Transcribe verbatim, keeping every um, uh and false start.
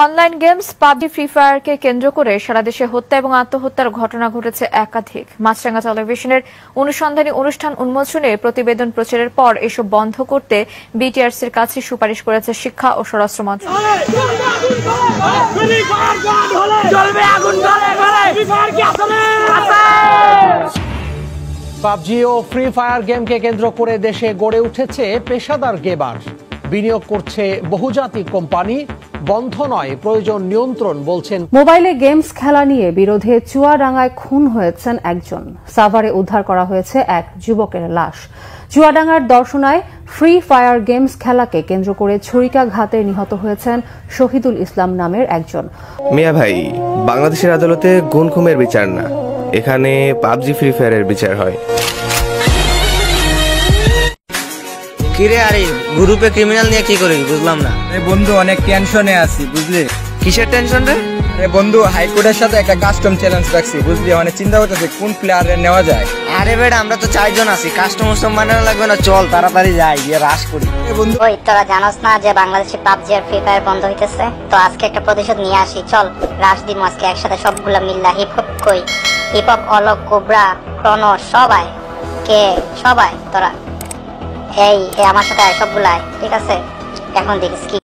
Online games PUBG free ফায়ারকে কেন্দ্র করে সারা দেশে হত্যা এবং আত্মহত্যার ঘটনা ঘটেছে একাধিক। মাছরাঙা টেলিভিশনের অনুসন্ধানী অনুষ্ঠান উন্মোচনে প্রতিবেদন প্রচারের পর এসব বন্ধ করতে বিটিআরসির কাছে সুপারিশ করেছে শিক্ষা ও স্বরাষ্ট্র মন্ত্রণালয়। পাবজি ও ফ্রি ফায়ার গেমকে কেন্দ্র করে দেশে গড়ে উঠেছে পেশাদার গেমার। বিনিয়োগ করছে বহুজাতিক কোম্পানি। বন্ধ নয়, প্রয়োজন নিয়ন্ত্রণ বলছেন। মোবাইলে গেমস খেলা নিয়ে বিরোধে চুয়াডাঙ্গায় খুন হয়েছেন একজন। সাভারে উদ্ধার করা হয়েছে এক যুবকের লাশ। চুয়াডাঙ্গার দর্শনায় ফ্রি ফায়ার গেমস খেলাকে কেন্দ্র করে ছুরিকাঘাতে নিহত হয়েছেন শহীদুল ইসলাম নামের একজন। মিয়া ভাই, বাংলাদেশের আদালতে গুম খুনের বিচার না, এখানে পাবজি ফ্রি ফায়ারের বিচার হয়। কিরে আরে গ্রুপে ক্রিমিনাল নিয়ে কি করি বুঝলাম না। আরে বন্ধু, অনেক টেনশনে আছি বুঝলি। কিসের টেনশন রে? আরে বন্ধু, হাইকোর্টের সাথে একটা কাস্টম চ্যালেঞ্জ রাখছি বুঝলি, মানে চিন্তা করতেছি কোন প্লেয়ারে নেওয়া যায়। আরে বেটা, আমরা তো চারজন আছি, কাস্টম উস্টম বানানো লাগবে না, চল তাড়াতাড়ি যাই গিয়ে রাশ করি। বন্ধু, ওই তোরা জানোস না যে বাংলাদেশে পাবজি আর ফ্রি ফায়ার বন্ধ হইতেছে? তো আজকে একটা প্রতিশোধ নিয়ে আসি, চল রাশ দিম আজকে একসাথে সবগুলা মিল্লা। হিপ হপ কই, hip hop, Alok, Cobra, Chrono, সবাই কে সবাই তোরা এই আমার সাথে সবগুলাই, ঠিক আছে? এখন দেখিস কি